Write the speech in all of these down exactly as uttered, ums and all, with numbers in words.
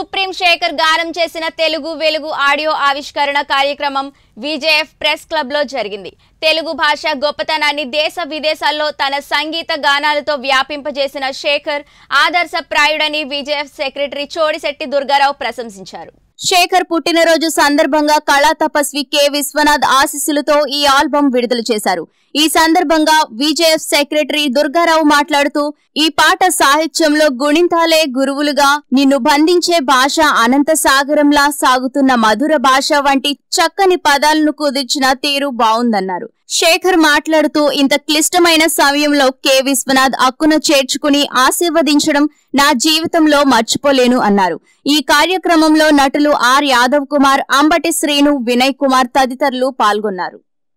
Supreme Shekhar గానం చేసిన తెలుగు వెలుగు ఆడియో ఆవిష్కరణ కార్యక్రమం విజేఎఫ్ ప్రెస్ క్లబ్ లో జరిగింది. తెలుగు భాష గొప్పతనాన్ని దేశ విదేశాల్లో తన సంగీత గానాలతో వ్యాపింపజేసిన శేఖర్ ఆదర్శప్రాయుడని విజేఎఫ్ సెక్రటరీ చోడిశెట్టి దుర్గారావు ప్రశంసించారు. శేఖర్ పుట్టినరోజు సందర్భంగా కళా తపస్వి కె విశ్వనాథ్ ఆశీస్సులతో ఈ ఆల్బం విడుదల చేశారు. ఈ సందర్భంగా విజేఎఫ్ సెక్రటరీ దుర్గారావు మాట్లాడుతూ, ఈ పాట సాహిత్యంలో గుణింతాలే గురువులుగా, నిన్ను బంధించే భాష అనంత సాగరంలా సాగుతున్న మధుర భాష వంటి చక్కని పదాలను కుదిర్చిన తీరు బావుందన్నారు. శేఖర్ మాట్లాడుతూ, ఇంత క్లిష్టమైన సమయంలో కె విశ్వనాథ్ అక్కున చేర్చుకుని ఆశీర్వదించడం నా జీవితంలో మర్చిపోలేను అన్నారు. ఈ కార్యక్రమంలో నటులు ఆర్ యాదవ్ కుమార్, అంబటి శ్రీను, వినయ్ కుమార్ తదితరులు పాల్గొన్నారు.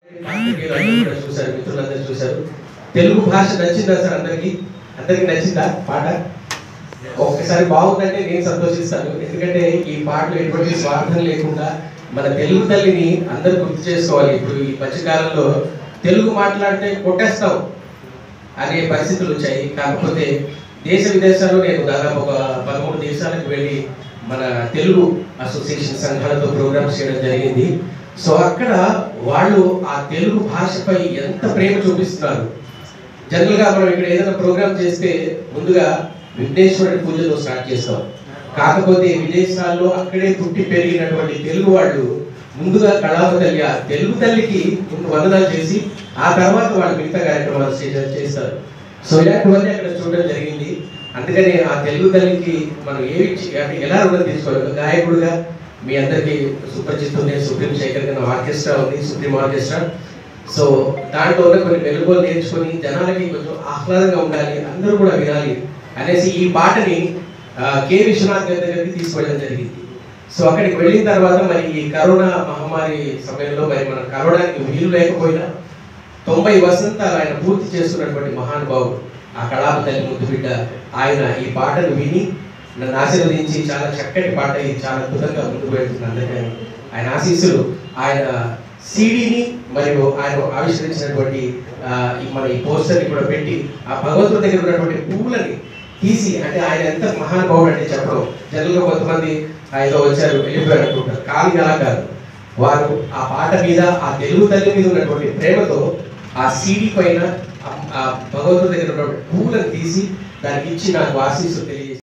తెలుగు భాష నచ్చిందా సార్? అందరికి అందరికి నచ్చిందా పాట? ఒక్కసారి బాగుందంటే నేను సంతోషిస్తాను. ఎందుకంటే ఈ పాటలు ఎటువంటి స్వార్థం లేకుండా మన తెలుగు తల్లిని అందరు గుర్తు చేసుకోవాలి. ఇప్పుడు ఈ మధ్యకాలంలో తెలుగు మాట్లాడితే కొట్టేస్తాం అనే పరిస్థితులు వచ్చాయి. కాకపోతే దేశ విదేశాల్లో నేను దాదాపు ఒక పదమూడు దేశాలకు వెళ్ళి మన తెలుగు అసోసియేషన్ సంఘాలతో ప్రోగ్రామ్స్ చేయడం జరిగింది. సో అక్కడ వాళ్ళు ఆ తెలుగు భాషపై ఎంత ప్రేమ చూపిస్తున్నారు. జనరల్గా మనం ఇక్కడ ఏదైనా ప్రోగ్రామ్ చేస్తే ముందుగా విఘ్నేశ్వరుడి పూజతో స్టార్ట్ చేస్తాం. కాకపోతే విదేశాల్లో అక్కడే పుట్టి పెరిగినటువంటి తెలుగు వాళ్ళు ముందుగా కళామ తల్లి, ఆ తెలుగు తల్లికి ముందు వందనాలు చేసి ఆ తర్వాత వాళ్ళు మిగతా కార్యక్రమాలు చేస్తారు. సో ఇలాంటివన్నీ అక్కడ చూడడం జరిగింది. అందుకని ఆ తెలుగు తల్లికి మనం ఏమి అంటే ఎలా రుణం తీసుకోవాలి. గాయకుడుగా మీ అందరికీ సుపరిచితుండే సుప్రీం శేఖర్ గారి ఆర్కెస్ట్రా ఉంది, సుప్రీం ఆర్కెస్ట్రా. సో దాంట్లో ఉన్న కొన్ని వెలుగులు నేర్చుకొని జనాలకి కొంచెం ఆహ్లాదంగా ఉండాలి, అందరూ కూడా వినాలి అనేసి ఈ పాటని కె విశ్వనాథ్ గారి దగ్గరికి తీసుకెళ్ళడం జరిగింది. సో అక్కడికి వెళ్ళిన తర్వాత మరి ఈ కరోనా మహమ్మారి సమయంలో మరి మనం కలవడానికి వీలు లేకపోయినా తొంభై వసంతాలు ఆయన పూర్తి చేస్తున్నటువంటి మహానుభావుడు ఆ కళామ తల్లి ముద్దు బిడ్డ ఆయన ఈ పాటను విని నన్ను ఆశీర్వదించి చాలా చక్కటి పాట చాలా అద్భుతంగా ముందుకు వెళ్తున్నాను. ఆయన ఆశీస్సులు, ఆయన సీడీని మరియు ఆయన ఆవిష్కరించినటువంటి మన ఈ పోస్టర్ని కూడా పెట్టి ఆ భగవంతుడి దగ్గర ఉన్నటువంటి పువ్వులని తీసి, అంటే ఆయన ఎంత మహానుభావుడు అంటే చెప్పడం. జనరల్గా కొంతమంది ఆయనతో వచ్చారు వెళ్ళిపోయారు అనుకుంటారు, కానీ అలా కాదు. వారు ఆ పాట మీద, ఆ తెలుగు తల్లి మీద ఉన్నటువంటి ప్రేమతో ఆ సీడీ పైన ఆ భగవంతుడి దగ్గర ఉన్నటువంటి పువ్వులను తీసి దానికి ఇచ్చి నాకు ఆశీస్సులు తెలియజేసి